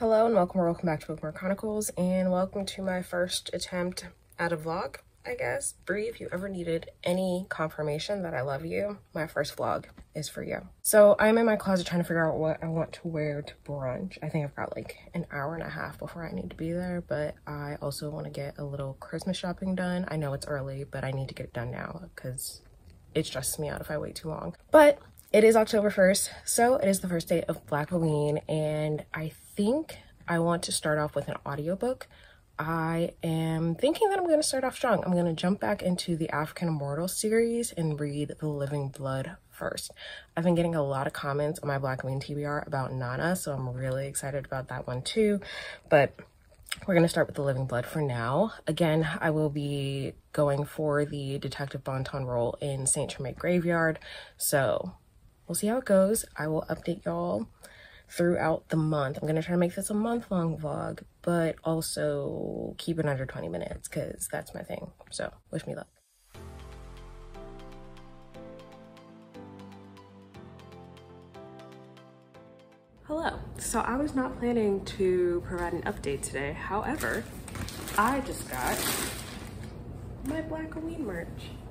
Hello and welcome back to Bookmark Chronicles, and welcome to my first attempt at a vlog, I guess. Brie, if you ever needed any confirmation that I love you, my first vlog is for you. So I'm in my closet trying to figure out what I want to wear to brunch. I think I've got like an hour and a half before I need to be there, but I also want to get a little Christmas shopping done. I know it's early, but I need to get it done now because it stresses me out if I wait too long. But it is October 1st, so it is the first day of Black Halloween, and I think I want to start off with an audiobook. I am thinking that I'm going to start off strong. I'm going to jump back into the African Immortal series and read The Living Blood first. I've been getting a lot of comments on my Black Halloween TBR about Nana, so I'm really excited about that one too, but we're going to start with The Living Blood for now. Again, I will be going for the Detective Bonton role in Saint Tremaine Graveyard, so we'll see how it goes. I will update y'all throughout the month. I'm gonna try to make this a month-long vlog, but also keep it under 20 minutes because that's my thing. So wish me luck. Hello. So I was not planning to provide an update today. However, I just got my Black Halloween merch.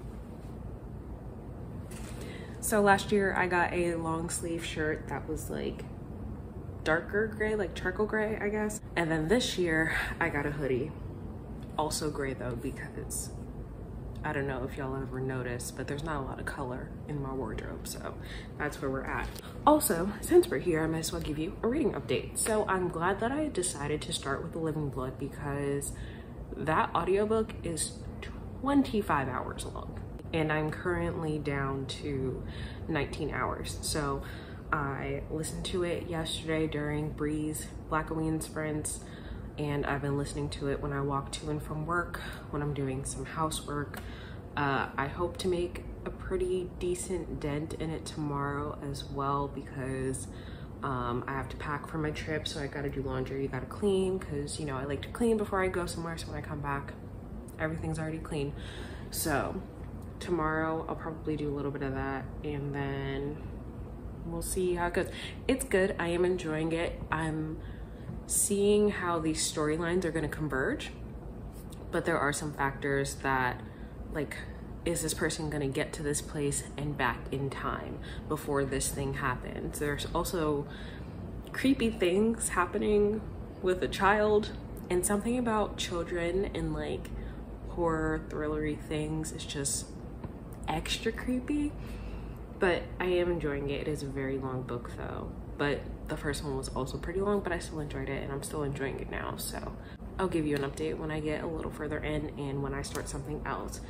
So last year I got a long sleeve shirt that was like darker gray, like charcoal gray, I guess. And then this year I got a hoodie, also gray though, because I don't know if y'all ever noticed, but there's not a lot of color in my wardrobe, so that's where we're at. Also, since we're here, I might as well give you a reading update. So I'm glad that I decided to start with The Living Blood because that audiobook is 25 hours long and I'm currently down to 19 hours. So I listened to it yesterday during Brie's Black Halloween sprints, and I've been listening to it when I walk to and from work, when I'm doing some housework. I hope to make a pretty decent dent in it tomorrow as well because I have to pack for my trip, so I gotta do laundry, gotta clean, because you know I like to clean before I go somewhere, so when I come back everything's already clean. So tomorrow I'll probably do a little bit of that, and then we'll see how it goes. It's good. I am enjoying it. I'm seeing how these storylines are going to converge, but there are some factors that, like, is this person going to get to this place and back in time before this thing happens? There's also creepy things happening with a child, and something about children and like horror thrillery things is just extra creepy. But I am enjoying it. It is a very long book though, but the first one was also pretty long, but I still enjoyed it and I'm still enjoying it now. So I'll give you an update when I get a little further in and when I start something else.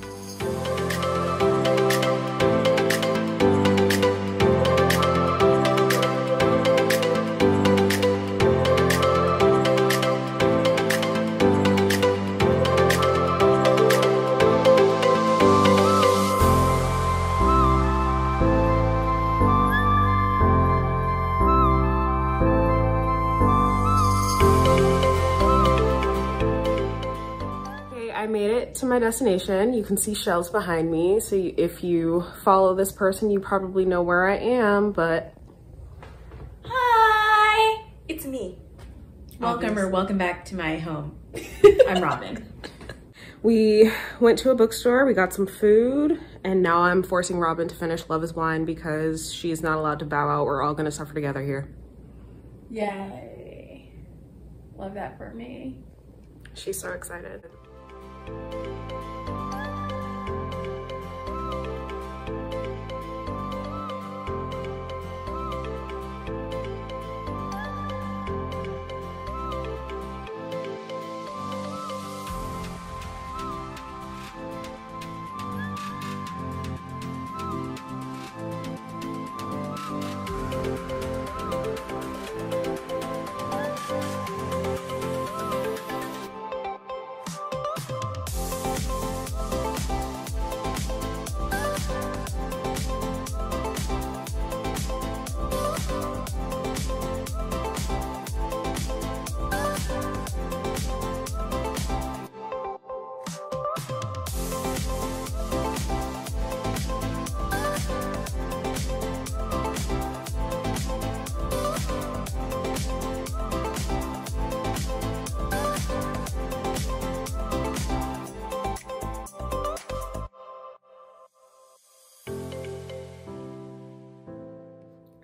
I made it to my destination. You can see shelves behind me. So if you follow this person, you probably know where I am, but. Hi, it's me. Welcome back to my home. I'm Robin. We went to a bookstore, we got some food, and now I'm forcing Robin to finish Love is Blind because she's not allowed to bow out. We're all gonna suffer together here. Yay. Love that for me. She's so excited.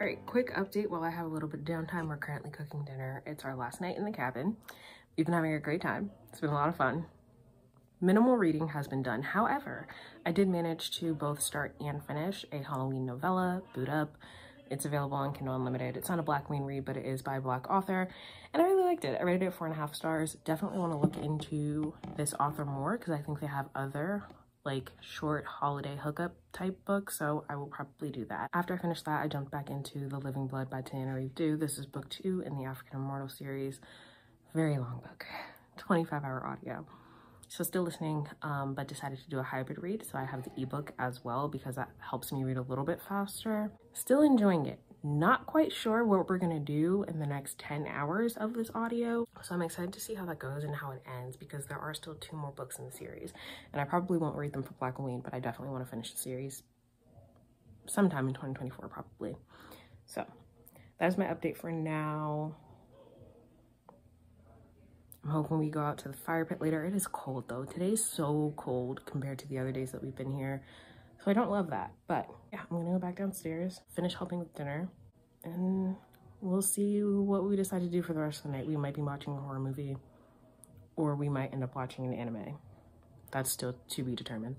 All right, quick update while I have a little bit of downtime. We're currently cooking dinner. It's our last night in the cabin. We've been having a great time. It's been a lot of fun. Minimal reading has been done. However, I did manage to both start and finish a Halloween novella, Boot Up. It's available on Kindle Unlimited. It's not a Black Queen read, but it is by a Black author. And I really liked it. I rated it 4.5 stars. Definitely want to look into this author more because I think they have other like short holiday hookup type books, so I will probably do that. After I finished that, I jumped back into The Living Blood by Tananarive Due. This is book 2 in the African Immortal series. Very long book, 25-hour audio. So still listening, but decided to do a hybrid read. So I have the ebook as well because that helps me read a little bit faster. Still enjoying it. Not quite sure what we're gonna do in the next 10 hours of this audio. So I'm excited to see how that goes and how it ends because there are still 2 more books in the series. And I probably won't read them for Black Halloween, but I definitely want to finish the series sometime in 2024 probably. So that is my update for now. I'm hoping we go out to the fire pit later. It is cold though. Today's so cold compared to the other days that we've been here. So I don't love that, but yeah, I'm gonna go back downstairs, finish helping with dinner, and we'll see what we decide to do for the rest of the night. We might be watching a horror movie or we might end up watching an anime. That's still to be determined.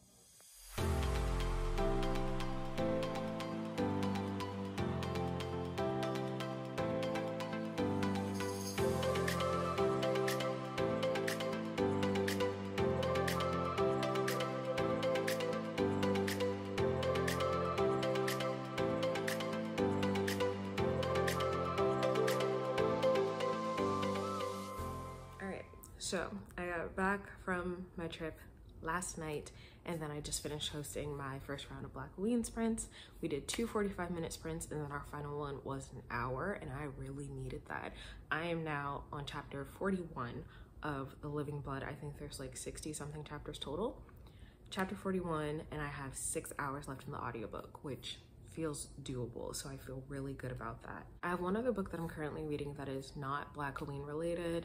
So I got back from my trip last night and then I just finished hosting my first round of Black Halloween sprints. We did 2 45-minute sprints and then our final one was an hour and I really needed that. I am now on chapter 41 of The Living Blood. I think there's like 60 something chapters total. Chapter 41 and I have 6 hours left in the audiobook, which feels doable, so I feel really good about that. I have one other book that I'm currently reading that is not Black Halloween related.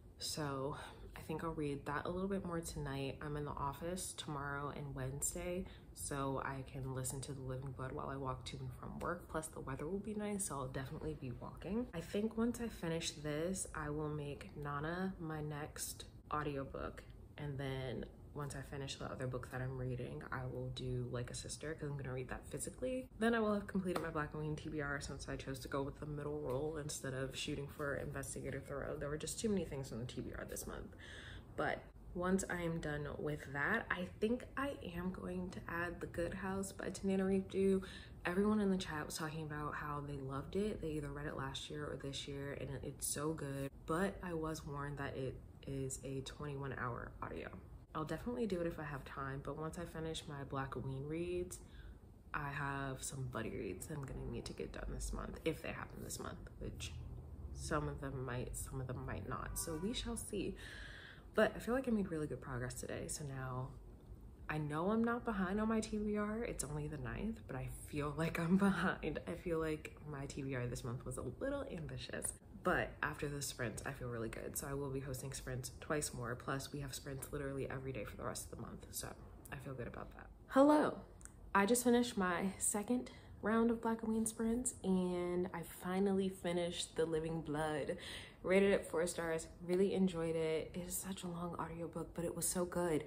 So I think I'll read that a little bit more tonight. I'm in the office tomorrow and Wednesday, so I can listen to The Living Blood while I walk to and from work. Plus the weather will be nice, so I'll definitely be walking. I think once I finish this, I will make Nana my next audiobook. And then once I finish the other book that I'm reading, I will do Like a Sister because I'm gonna read that physically. Then I will have completed my Black Halloween TBR since I chose to go with the middle role instead of shooting for Investigator Thoreau. There were just too many things in the TBR this month. But once I am done with that, I think I am going to add The Good House by Tananarive Due. Everyone in the chat was talking about how they loved it. They either read it last year or this year and it's so good. But I was warned that it is a 21-hour audio. I'll definitely do it if I have time, but once I finish my Black Halloween reads, I have some buddy reads I'm gonna need to get done this month, if they happen this month, which some of them might not, so we shall see. But I feel like I made really good progress today, so now I know I'm not behind on my TBR. It's only the 9th, but I feel like I'm behind. I feel like my TBR this month was a little ambitious. But after the sprints, I feel really good. So I will be hosting sprints twice more. Plus we have sprints literally every day for the rest of the month. So I feel good about that. Hello. I just finished my second round of Black Halloween sprints and I finally finished The Living Blood. Rated it 4 stars, really enjoyed it. It is such a long audiobook, but it was so good.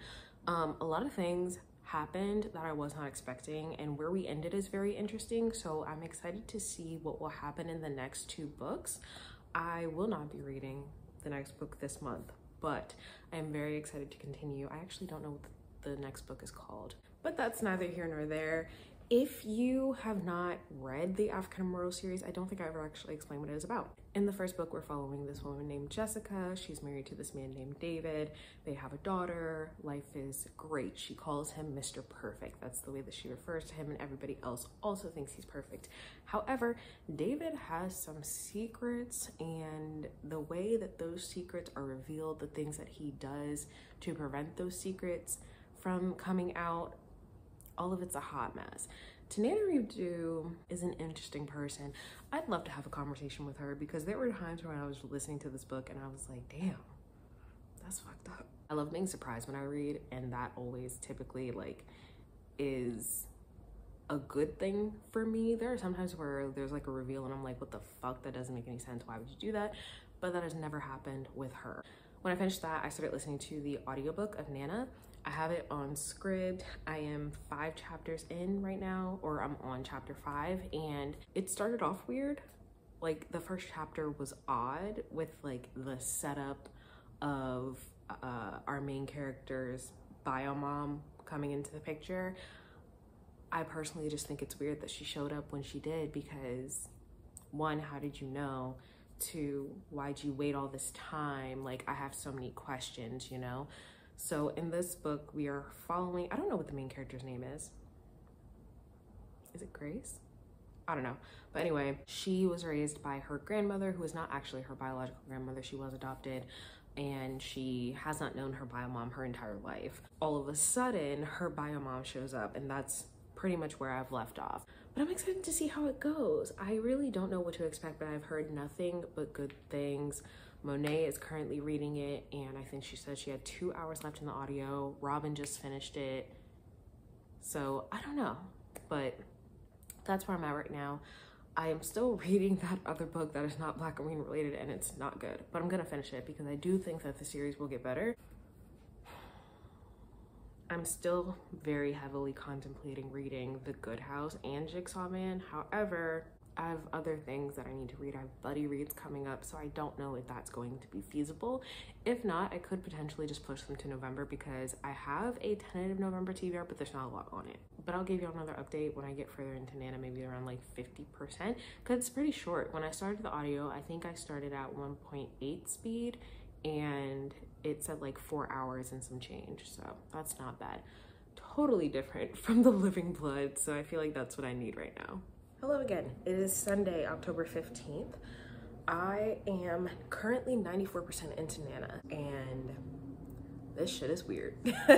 A lot of things happened that I was not expecting and where we ended is very interesting. So I'm excited to see what will happen in the next 2 books. I will not be reading the next book this month, but I'm very excited to continue. I actually don't know what the next book is called, but that's neither here nor there. If you have not read the African Immortal series, I don't think I ever actually explained what it is about. In the first book, we're following this woman named Jessica. She's married to this man named David. They have a daughter. Life is great. She calls him Mr. Perfect. That's the way that she refers to him, and everybody else also thinks he's perfect. However, David has some secrets, and the way that those secrets are revealed, the things that he does to prevent those secrets from coming out, all of it's a hot mess. Tananarive Due is an interesting person. I'd love to have a conversation with her because there were times when I was listening to this book and I was like, damn, that's fucked up. I love being surprised when I read, and that always typically like is a good thing for me. There are sometimes where there's like a reveal and I'm like, what the fuck, that doesn't make any sense, why would you do that? But that has never happened with her. When I finished that, I started listening to the audiobook of Nana. I have it on Scribd. I am 5 chapters in right now, or I'm on chapter 5, and it started off weird. Like the first chapter was odd with like the setup of our main character's bio mom coming into the picture. I personally just think it's weird that she showed up when she did, because 1, how did you know? 2, why'd you wait all this time? Like, I have so many questions, you know? So in this book, we are following, I don't know what the main character's name is. Is it Grace? I don't know. But anyway, she was raised by her grandmother, who is not actually her biological grandmother. She was adopted, and she has not known her bio mom her entire life. All of a sudden, her bio mom shows up, and that's pretty much where I've left off. But I'm excited to see how it goes. I really don't know what to expect, but I've heard nothing but good things. Monet is currently reading it, and I think she said she had 2 hours left in the audio. Robin just finished it. So I don't know, but that's where I'm at right now. I am still reading that other book that is not Black Queen related, and it's not good, but I'm gonna finish it because I do think that the series will get better. I'm still very heavily contemplating reading The Good House and Jigsaw Man. However, I have other things that I need to read. I have buddy reads coming up, so I don't know if that's going to be feasible. If not, I could potentially just push them to November, because I have a tentative November TBR, but there's not a lot on it. But I'll give you another update when I get further into Nana, maybe around like 50%, because it's pretty short. When I started the audio, I think I started at 1.8 speed, and it said like 4 hours and some change, so that's not bad. Totally different from The Living Blood, so I feel like that's what I need right now. Hello again. It is Sunday, October 15th. I am currently 94% into Nana, and this shit is weird.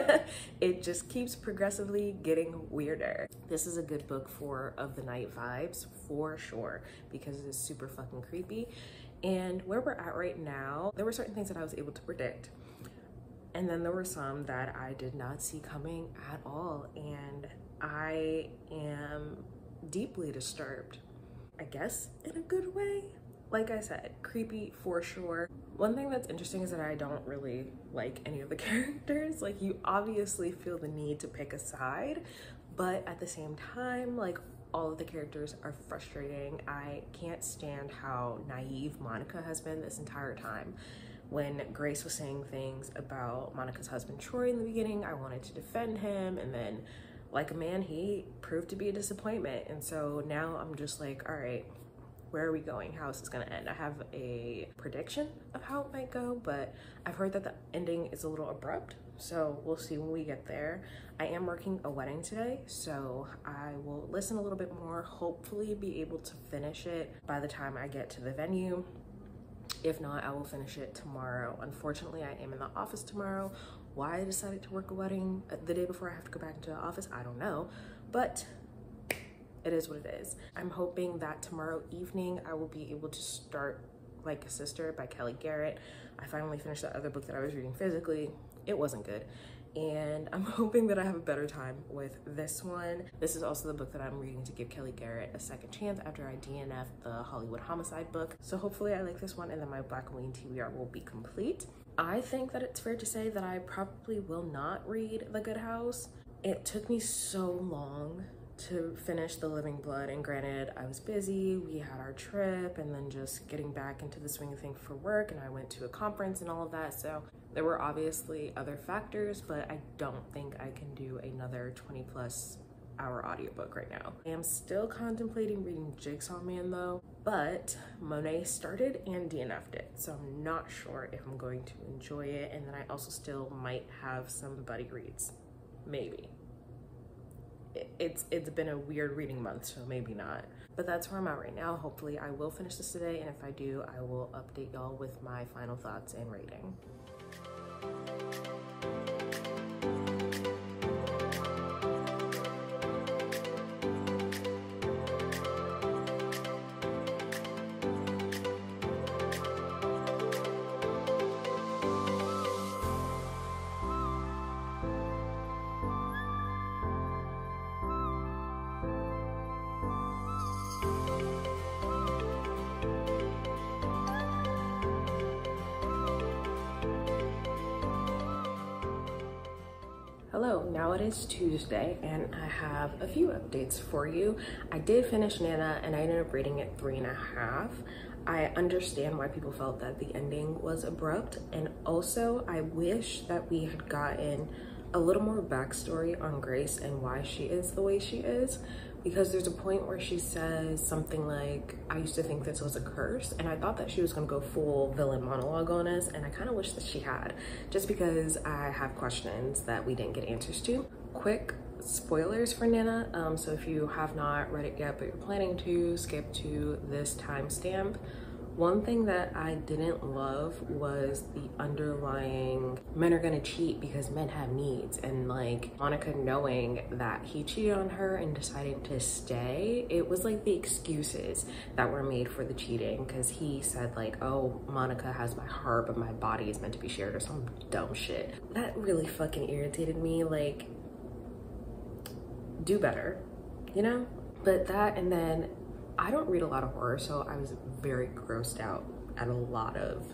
It just keeps progressively getting weirder. This is a good book for of the night vibes for sure, because it is super fucking creepy. And where we're at right now, there were certain things that I was able to predict, and then there were some that I did not see coming at all, and I am deeply disturbed, I guess, in a good way. Like I said, creepy for sure. One thing that's interesting is that I don't really like any of the characters. Like, you obviously feel the need to pick a side, but at the same time, like, all of the characters are frustrating. I can't stand how naive Monica has been this entire time. When Grace was saying things about Monica's husband Troy in the beginning, I wanted to defend him, and then like a man, he proved to be a disappointment. And so now I'm just like, all right, where are we going? How is this gonna end? I have a prediction of how it might go, but I've heard that the ending is a little abrupt, so we'll see when we get there. I am working a wedding today, so I will listen a little bit more, hopefully be able to finish it by the time I get to the venue. If not, I will finish it tomorrow. Unfortunately, I am in the office tomorrow. Why I decided to work a wedding the day before I have to go back into the office, I don't know, but it is what it is. I'm hoping that tomorrow evening I will be able to start Like a Sister by Kelly Garrett. I finally finished that other book that I was reading physically. It wasn't good. And I'm hoping that I have a better time with this one. This is also the book that I'm reading to give Kelly Garrett a second chance after I DNF'd the Hollywood Homicide book. So hopefully I like this one, and then my Black Queen TBR will be complete. I think that it's fair to say that I probably will not read The Good House. It took me so long to finish The Living Blood, and granted, I was busy, we had our trip, and then just getting back into the swing of things for work, and I went to a conference and all of that, so there were obviously other factors, but I don't think I can do another 20+ hour audiobook right now. I am still contemplating reading Jigsaw Man though, but Monet started and DNF'd it, so I'm not sure if I'm going to enjoy it, and then I also still might have some buddy reads, maybe. It's been a weird reading month, so maybe not. But that's where I'm at right now. Hopefully I will finish this today, and if I do, I will update y'all with my final thoughts and rating. Hello, now it is Tuesday and I have a few updates for you. I did finish Nana and I ended up rating it 3.5. I understand why people felt that the ending was abrupt, and also I wish that we had gotten a little more backstory on Grace and why she is the way she is, because there's a point where she says something like, I used to think this was a curse, and I thought that she was gonna go full villain monologue on us, and I kind of wish that she had, just because I have questions that we didn't get answers to. Quick spoilers for Nana, so if you have not read it yet but you're planning to, skip to this timestamp. One thing that I didn't love was the underlying men are gonna cheat because men have needs, and like Monica knowing that he cheated on her and deciding to stay. It was like the excuses that were made for the cheating, because he said like, oh, Monica has my heart but my body is meant to be shared, or some dumb shit. That really fucking irritated me. Like, do better, you know? But that, and then I don't read a lot of horror, so I was very grossed out at a lot of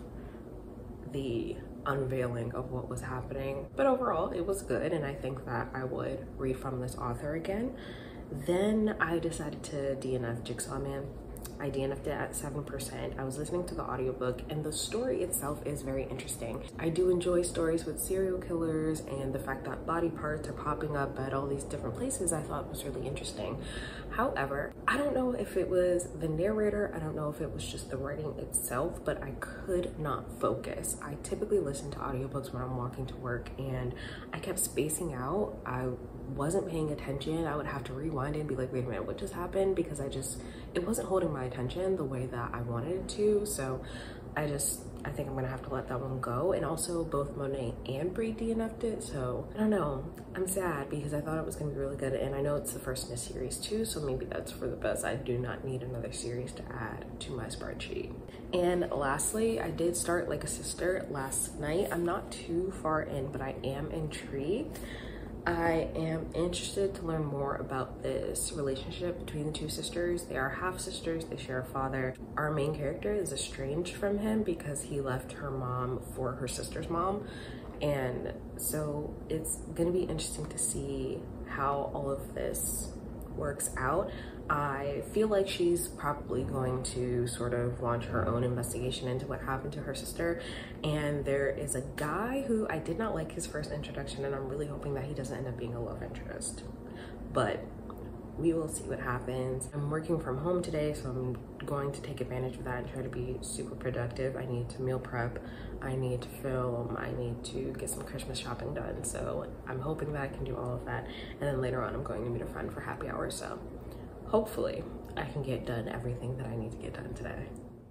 the unveiling of what was happening. But overall, it was good, and I think that I would read from this author again. Then I decided to DNF Jigsaw Man. I DNF'd it at 7%. I was listening to the audiobook, and the story itself is very interesting. I do enjoy stories with serial killers, and the fact that body parts are popping up at all these different places I thought was really interesting. However, I don't know if it was the narrator, I don't know if it was just the writing itself, but I could not focus. I typically listen to audiobooks when I'm walking to work, and I kept spacing out. I wasn't paying attention. I would have to rewind it and be like, wait a minute, what just happened? Because it wasn't holding my attention the way that I wanted it to. So I think I'm gonna have to let that one go. And also both Monet and Bree DNF'd it, so I don't know. I'm sad because I thought it was gonna be really good, and I know it's the first in a series too, so maybe that's for the best. I do not need another series to add to my spreadsheet. And lastly, I did start Like a Sister last night. I'm not too far in, but I am intrigued. I am interested to learn more about this relationship between the two sisters. They are half sisters, they share a father. Our main character is estranged from him because he left her mom for her sister's mom. And so it's gonna be interesting to see how all of this works out. I feel like she's probably going to sort of launch her own investigation into what happened to her sister. And there is a guy who I did not like his first introduction, and I'm really hoping that he doesn't end up being a love interest. But we will see what happens. I'm working from home today, so I'm going to take advantage of that and try to be super productive. I need to meal prep, I need to film, I need to get some Christmas shopping done. So I'm hoping that I can do all of that. And then later on, I'm going to meet a friend for happy hour. So hopefully I can get done everything that I need to get done today.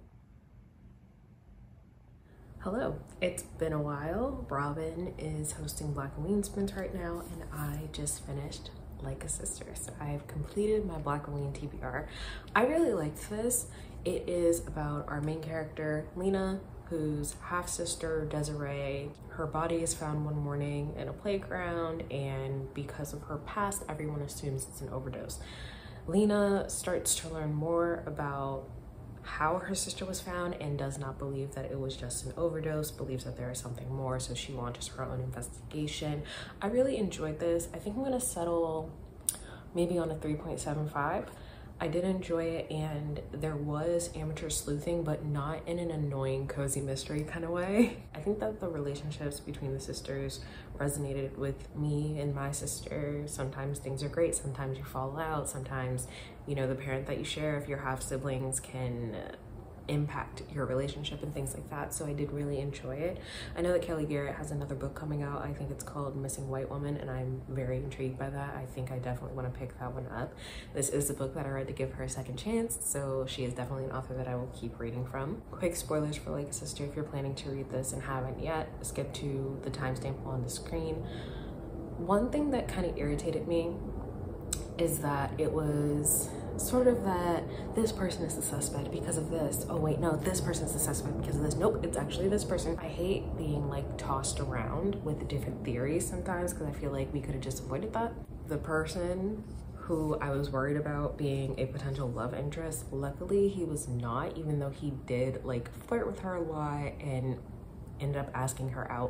Hello, it's been a while. Robin is hosting Black Halloween Spins right now, and I just finished Like a Sister. So I've completed my Black Halloween TBR. I really liked this. It is about our main character, Lena, whose half-sister, Desiree. Her body is found one morning in a playground, and because of her past, everyone assumes it's an overdose. Lena starts to learn more about how her sister was found and does not believe that it was just an overdose, believes that there is something more, so she launches her own investigation. I really enjoyed this. I think I'm gonna settle maybe on a 3.75. I did enjoy it, and there was amateur sleuthing, but not in an annoying cozy mystery kind of way. I think that the relationships between the sisters resonated with me and my sister. Sometimes things are great, sometimes you fall out, sometimes, you know, the parent that you share, if you're half siblings, can impact your relationship and things like that. So I did really enjoy it. I know that Kelly Garrett has another book coming out. I think it's called Missing White Woman, and I'm very intrigued by that. I think I definitely want to pick that one up. This is the book that I read to give her a second chance, so she is definitely an author that I will keep reading from. Quick spoilers for Like a Sister. If you're planning to read this and haven't yet, skip to the timestamp on the screen. One thing that kind of irritated me is that it was sort of that this person is the suspect because of this. Oh wait, no, this person's the suspect because of this. Nope, it's actually this person. I hate being like tossed around with different theories sometimes, because I feel like we could have just avoided that. The person who I was worried about being a potential love interest, luckily he was not, even though he did like flirt with her a lot and ended up asking her out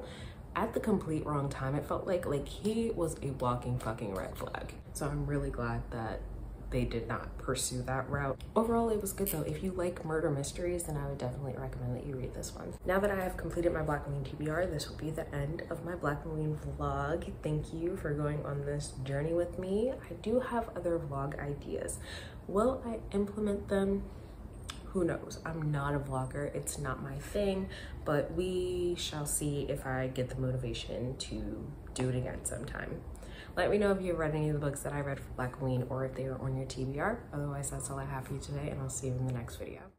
at the complete wrong time. It felt like he was a walking fucking red flag. So I'm really glad that they did not pursue that route. Overall, it was good though. If you like murder mysteries, then I would definitely recommend that you read this one. Now that I have completed my Black Queen TBR, this will be the end of my Black Queen vlog. Thank you for going on this journey with me. I do have other vlog ideas. Will I implement them? Who knows? I'm not a vlogger. It's not my thing, but we shall see if I get the motivation to do it again sometime. Let me know if you've read any of the books that I read for Black Queen or if they are on your TBR. Otherwise, that's all I have for you today, and I'll see you in the next video.